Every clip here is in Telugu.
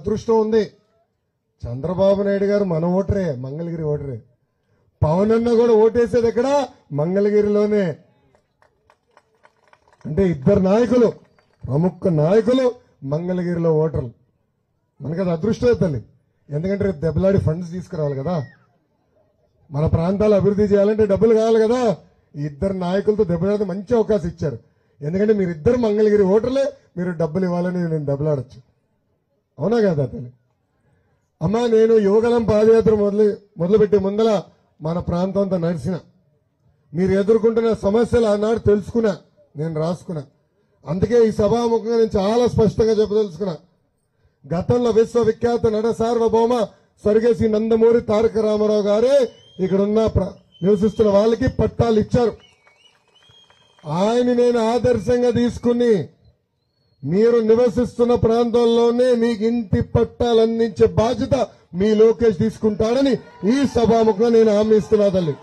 అదృష్టం ఉంది. చంద్రబాబు నాయుడు గారు మన ఓటరే, మంగళగిరి ఓటరే. పవన్ అన్న కూడా ఓటేసేది ఎక్కడ? మంగళగిరిలోనే. అంటే ఇద్దరు నాయకులు, ప్రముఖ నాయకులు మంగళగిరిలో ఓటర్లు. మనకి అది అదృష్టమే తల్లి. ఎందుకంటే రేపు దెబ్బలాడి ఫండ్స్ తీసుకురావాలి కదా, మన ప్రాంతాలు అభివృద్ధి చేయాలంటే డబ్బులు కావాలి కదా. ఈ ఇద్దరు నాయకులతో దెబ్బలాడితే మంచి అవకాశం ఇచ్చారు. ఎందుకంటే మీరిద్దరు మంగళగిరి ఓటర్లే, మీరు డబ్బులు ఇవ్వాలని నేను దెబ్బలాడచ్చు. అవునా కదా తల్లి? అమ్మా, నేను యువగలం పాదయాత్ర మొదలుపెట్టే ముందల మన ప్రాంతం అంతా నడిచిన, మీరు ఎదుర్కొంటున్న సమస్యలు ఆనాడు తెలుసుకున్నా, నేను రాసుకున్నా. అందుకే ఈ సభాముఖంగా నేను చాలా స్పష్టంగా చెప్పదలుచుకున్నా. గతంలో విశ్వవిఖ్యాత నట సార్వభౌమ స్వర్గేసి నందమూరి తారక రామారావు గారే ఇక్కడున్న నివసిస్తున్న వాళ్ళకి పట్టాలు ఇచ్చారు. ఆయన నేను ఆదర్శంగా తీసుకుని మీరు నివసిస్తున్న ప్రాంతంలోనే మీకు ఇంటి పట్టాలు అందించే బాధ్యత మీ లోకేష్ తీసుకుంటాడని ఈ సభాముఖంగా నేను హామీ ఇస్తున్నా తల్లి.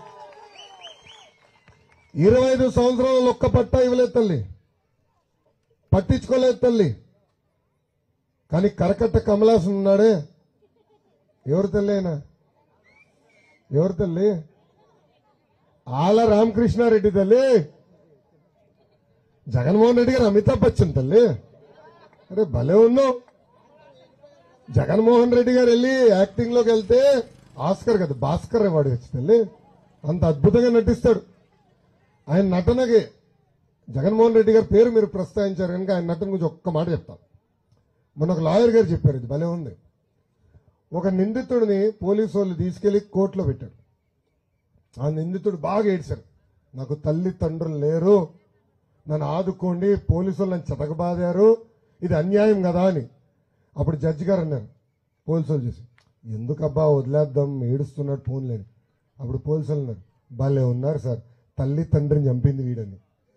25 సంవత్సరాలలో ఒక్క పట్టా ఇవ్వలేదు తల్లి, పట్టించుకోలేదు తల్లి. కానీ కరకట్ట కమలాసన్ ఉన్నాడే, ఎవరు తల్లి అయినా? ఎవరు తల్లి? ఆల రామకృష్ణారెడ్డి తల్లి. జగన్మోహన్ రెడ్డి గారు అమితాబ్ బచ్చన్ తల్లి. అరే భలే ఉన్నావు. జగన్మోహన్ రెడ్డి గారు వెళ్ళి యాక్టింగ్ లోకి వెళ్తే ఆస్కర్ కదా, భాస్కర్ అవార్డు వచ్చి తల్లి. అంత అద్భుతంగా నటిస్తాడు. ఆయన నటనకి జగన్మోహన్ రెడ్డి గారి పేరు మీరు ప్రస్తావించారు కనుక ఆయన నటన గురించి ఒక్క మాట చెప్తాను. మొన్న ఒక లాయర్ గారు చెప్పారు, ఇది భలే ఉంది. ఒక నిందితుడిని పోలీసు వాళ్ళు తీసుకెళ్లి కోర్టులో పెట్టాడు. ఆ నిందితుడు బాగా ఏడ్చారు, నాకు తల్లి తండ్రులు లేరు, నన్ను ఆదుకోండి, పోలీసు వాళ్ళు నన్ను చెతకబాదారు, ఇది అన్యాయం కదా అని. అప్పుడు జడ్జి గారు అన్నారు పోలీసు వాళ్ళు చూసి, ఎందుకబ్బా వదిలేద్దాం, ఏడుస్తున్నాడు ఫోన్ లేని. అప్పుడు పోలీసు వాళ్ళు అన్నారు, భలే ఉన్నారు సార్, తల్లి తండ్రిని చంపింది వీడని.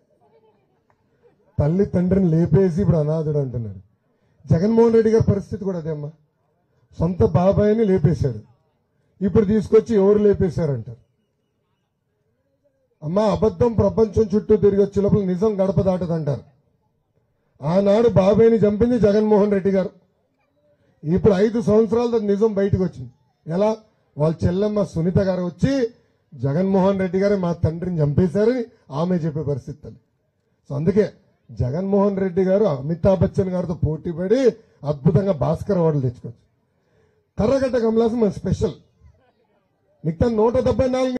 తల్లి తండ్రిని లేపేసి ఇప్పుడు అనాథుడు అంటున్నాడు. జగన్మోహన్ రెడ్డి గారి పరిస్థితి కూడా అదే అమ్మా. సొంత బాబాయిని లేపేశాడు, ఇప్పుడు తీసుకొచ్చి ఎవరు లేపేశారంటారు. అమ్మా, అబద్ధం ప్రపంచం చుట్టూ తిరిగి వచ్చే లోపల నిజం గడప దాటదంటారు. ఆనాడు బాబాయిని చంపింది జగన్మోహన్ రెడ్డి గారు. ఇప్పుడు 5 సంవత్సరాల నిజం బయటకు వచ్చింది. ఎలా? వాళ్ళ చెల్లెమ్మ సునీత గారు వచ్చి జగన్మోహన్ రెడ్డి గారు మా తండ్రిని చంపేశారని ఆమె చెప్పే పరిస్థితి. సో అందుకే జగన్మోహన్ రెడ్డి గారు అమితాబ్ బచ్చన్ గారితో పోటీ పడి అద్భుతంగా భాస్కర్ అవార్డులు తెచ్చుకోవచ్చు. కర్రగడ్డ కమలాసం మన స్పెషల్. మిగతా 174